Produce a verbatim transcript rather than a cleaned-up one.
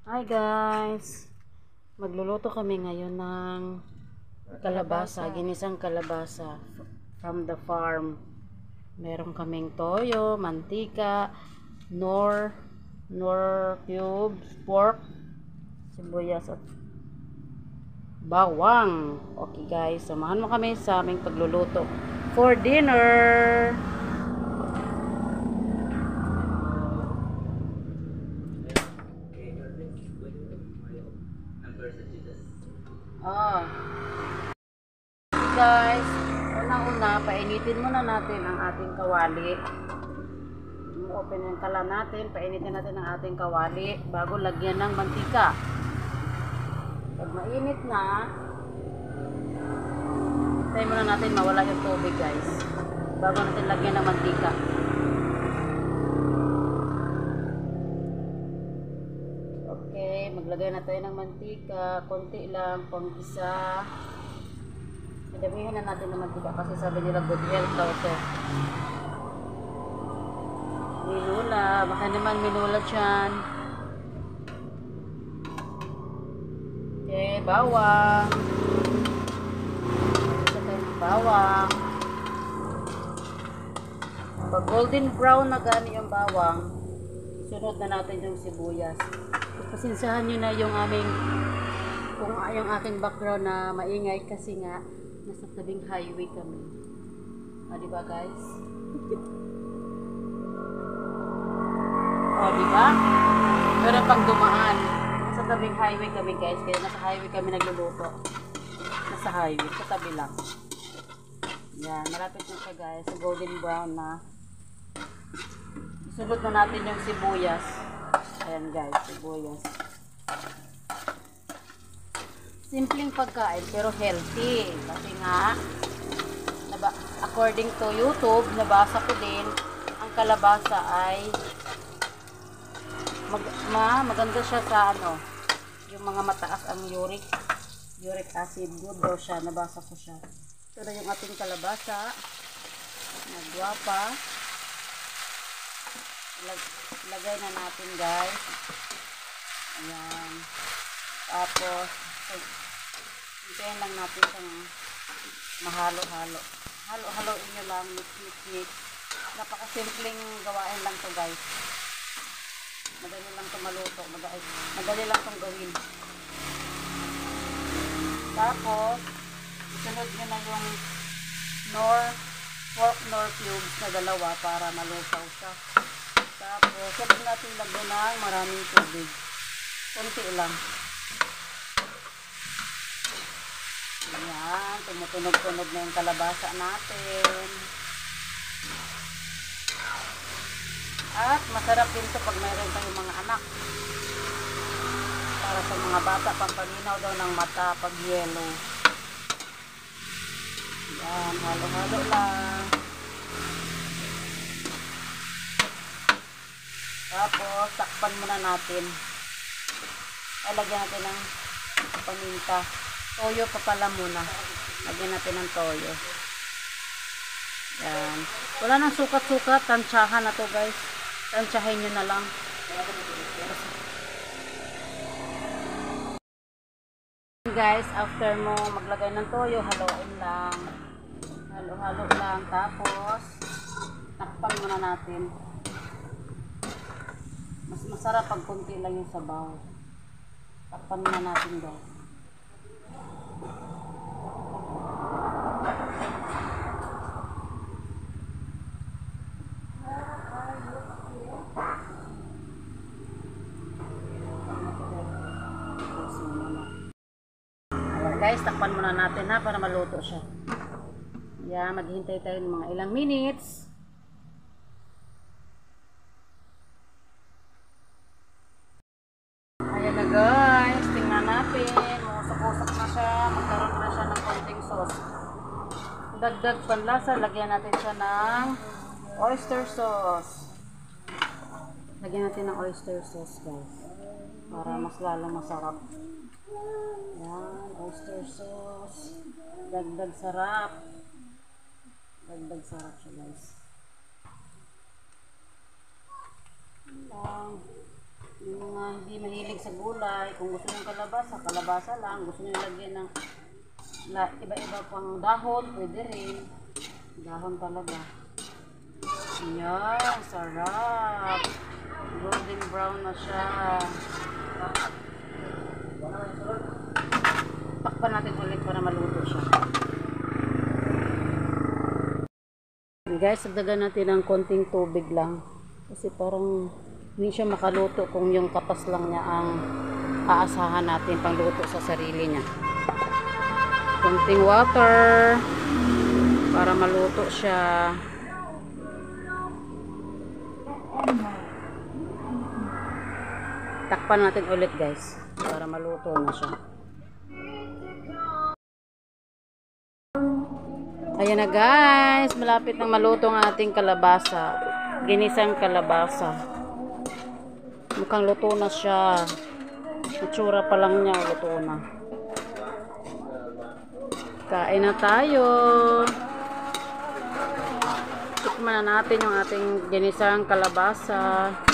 Hi guys! Magluluto kami ngayon ng kalabasa, ginisang kalabasa from the farm. Meron kaming toyo, mantika, nor, nor cubes, pork, sibuyas at bawang. Okay guys, samahan mo kami sa aming pagluluto for dinner. Oh. Guys, unang-una, painitin muna natin ang ating kawali. Open yung kala natin, painitin natin ang ating kawali bago lagyan ng mantika. Pag mainit na, tayo muna natin mawala yung tubig guys, bago natin lagyan ng mantika. Okay, maglagay na tayo ng mantika, konti lang, pang isa. Damihan na natin ng mantika kasi sabi nila good health daw ito. Minula, baka naman minula dyan. Okay, bawang. Isa tayong bawang. Pag golden brown na gani yung bawang, sunod na natin yung sibuyas. Pasinsahan nyo na yung aming, kung yung aking background na maingay kasi nga nasa tabing highway kami. Ah, diba guys? Oh, diba? Pero pag dumaan, nasa tabing highway kami guys. Kaya nasa highway kami nagluluto. Nasa highway, sa tabi lang. Yan, malapit na siya guys. So, golden brown na. Isunod na natin yung sibuyas. Ayan guys, sibuyas. Simpleng pagkain pero healthy kasi nga naba, according to YouTube nabasa ko din ang kalabasa ay mag, ma, maganda siya sa ano yung mga mataas ang uric uric acid, good daw siya, nabasa ko siya. Ito na yung ating kalabasa, nagwapa. Lag, lagay na natin guys. Ayan, tapos hintayin lang natin siyang mahalo-halo. Halo-haloin nyo lang, mix-mix-mix. Napakasimpleng gawain lang to guys. Madali lang to maluto. Madali, madali lang tong gawin. Tapos, isunod nyo na yung nor, pork nor cubes na dalawa para malusaw siya. Tapos, sabi natin lagyan ng maraming tubig. Kunti lang. Ayan, tumutunog-tunog na yung kalabasa natin. At masarap din ito pag mayroon tayong mga anak. Para sa mga bata, pampalinaw daw ng mata pag yellow. Ayan, halo-halo lang. Tapos, takpan muna natin. Ay, lagyan natin ng paminta. Toyo pa pala muna. Lagyan natin ng toyo. Yan. Wala nang sukat-sukat. Tansyahan na to guys. Tansyahin nyo na lang. Guys, after mo maglagay ng toyo, haluin lang. Halo-halo lang. Tapos, takpan muna natin. Mas masarap pag kunti lang yung sabaw. Takpan muna natin guys. Guys, takpan muna natin ha para maluto siya. Yan, maghihintay tayo ng mga ilang minutes. Ayan na guys, tingnan natin. Musok-usok na siya, magkaroon na siya ng konting sauce. Dagdag panlasa, lagyan natin siya ng oyster sauce. Lagyan natin ng oyster sauce guys, para mas lalong masarap. Yan, oyster sauce. Dagdag sarap. Dagdag sarap siya guys. Lang. Yung mga hindi mahilig sa gulay, kung gusto nyo kalabasa, kalabasa lang. Gusto nyo lagyan ng la, iba-iba pang dahon, pwede rin. Dahon talaga. Yan, sarap. Golden brown na siya. Takpan natin ulit para maluto siya. Guys, dagdagan natin ng konting tubig lang. Kasi parang hindi siya makaluto kung yung katas lang niya ang aasahan natin pangluto sa sarili niya. Konting water para maluto siya. Takpan natin ulit guys para maluto na siya. Ayan na guys, malapit nang maluto ang ating kalabasa. Ginisang kalabasa. Mukhang luto na siya. Itsura pa lang niya, luto na. Kain na tayo. Tikman na natin yung ating ginisang kalabasa.